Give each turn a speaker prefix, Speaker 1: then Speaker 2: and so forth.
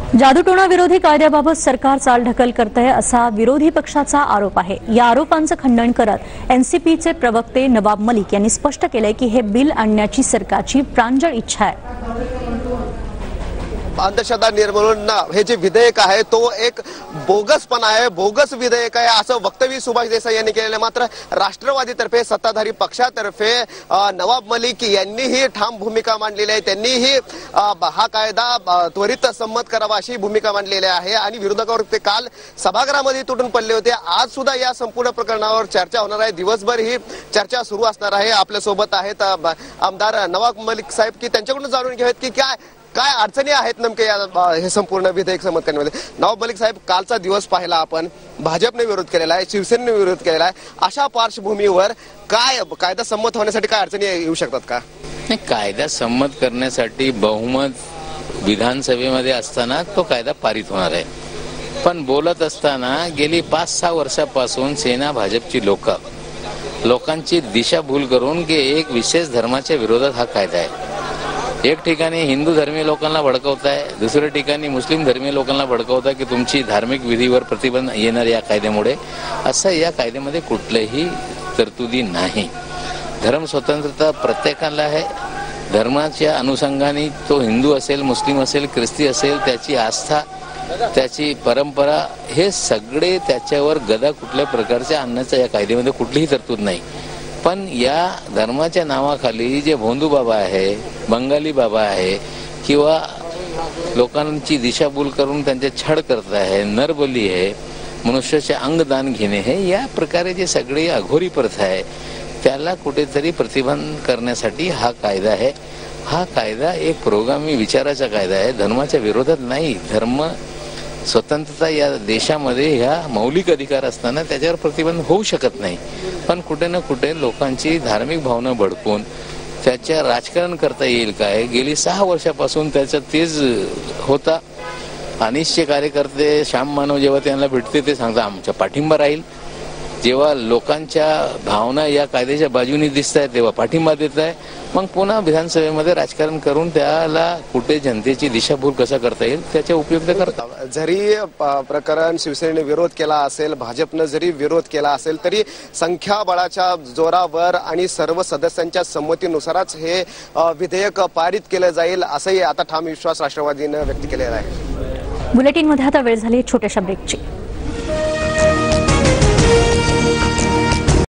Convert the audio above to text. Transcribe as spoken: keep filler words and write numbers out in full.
Speaker 1: जादूटोणा विरोधी कायद्याबाबत सरकार चालढकल करतंय असा विरोधी पक्षाचा आरोप आहे। या आरोपांचं खंडन करत एनसीपीचे प्रवक्ते नवाब मलिक यांनी स्पष्ट केलंय की हे बिल आणण्याची सरकारची प्रांजळ इच्छा आहे।
Speaker 2: अंधश्रद्धा निर्मूलन हे जे विधेयक आहे तो एक बोगसपणा आहे, बोगस विधेयक आहे असं वक्तव्य सुभाष देसाई यांनी केलेलं। मात्र राष्ट्रवादीतर्फे सत्ताधारी पक्षातर्फे नवाब मलिक यांनीही ठाम भूमिका मांडलेली आहे। त्यांनीही हा कायदा त्वरित संमत करावा अशी भूमिका मांडलेली आहे आणि विरोधकावर ते काल सभागृहामध्ये तुटून पडले होते। आज सुद्धा या संपूर्ण प्रकरणावर चर्चा होणार आहे, दिवसभर ही चर्चा सुरू असणार आहे। आपल्या सोबत आहेत आमदार नवाब मलिक साहेब की त्यांच्याकडून जाणून घेऊयात की काय काय अडचणी आहेत नेमके या हे संपूर्ण विधेयक संमत करण्यामध्ये। नवाब मलिक साहेब, कालचा दिवस पाहिला आपण, भाजपने विरोध केलेला आहे, शिवसेनेने विरोध केलेला आहे, अशा पार्श्वभूमीवर काय कायदा संमत होण्यासाठी काय अडचणी येऊ शकतात का?
Speaker 3: नाही, कायदा संमत करण्यासाठी बहुमत विधानसभेमध्ये असताना तो कायदा पारित होणार आहे। पण बोलत असताना गेली पाच सहा वर्षापासून सेना भाजपची लोक लोकांची दिशाभूल करून की एक विशेष धर्माच्या विरोधात हा कायदा आहे। एक ठिकाणी हिंदू धर्मीय लोकांना भडकवताय, दुसऱ्या ठिकाणी मुस्लिम धर्मीय लोकांना भडकवताय की तुमची धार्मिक विधीवर प्रतिबंध येणार या कायद्यामुळे। असं या कायद्यामध्ये कुठलंही तरतुदी नाही। धर्म स्वतंत्रता प्रत्येकाला आहे। धर्माच्या अनुषंगाने तो हिंदू असेल, मुस्लिम असेल, ख्रिस्ती असेल, त्याची आस्था, त्याची परंपरा हे सगळे त्याच्यावर गदा कुठल्या प्रकारच्या आणण्याचा या कायद्यामध्ये कुठलीही तरतूद नाही। पण या धर्माच्या नावाखाली जे भोंदू बाबा आहे, बंगाली बाबा आहे किंवा लोकांची दिशाभूल करून त्यांचे छळ करत आहे, नरबली आहे, मनुष्याचे अंगदान घेणे हे या प्रकारे जे सगळे अघोरी प्रथा आहे त्याला कुठेतरी प्रतिबंध करण्यासाठी हा कायदा आहे। हा कायदा एक पुरोगामी विचाराचा कायदा आहे, धर्माच्या विरोधात नाही। धर्म स्वतंत्रता या देशामध्ये ह्या मौलिक अधिकार असताना त्याच्यावर प्रतिबंध होऊ शकत नाही। पण कुठे ना कुठे लोकांची धार्मिक भावना भडकून त्याच्या राजकारण करता येईल काय? गेली सहा वर्षापासून त्याचा तेज होता। अनिश्चित कार्यकर्ते श्याम मानव जेव्हा त्यांना भेटते ते सांगतात आमचा पाठिंबा राहील। जेव्हा लोकांच्या भावना या कायद्याच्या बाजूने दिसत आहेत तेव्हा पाठिंबा देत आहे। मग पुन्हा विधानसभेमध्ये राजकारण करून त्याला कुठे जनतेची दिशाभूल कसा करता येईल त्याचा उपयोग ते करतात।
Speaker 2: जरी प्रकरण शिवसेनेने विरोध केला असेल, भाजपने जरी विरोध केला असेल तरी संख्याबळाच्या जोरावर आणि सर्व सदस्यांच्या संमतीनुसारच हे विधेयक पारित केलं जाईल असंही आता ठाम विश्वास राष्ट्रवादीने व्यक्त केलेला आहे।
Speaker 1: बुलेटिनमध्ये आता वेळ झाली छोट्याशा ब्रेकची।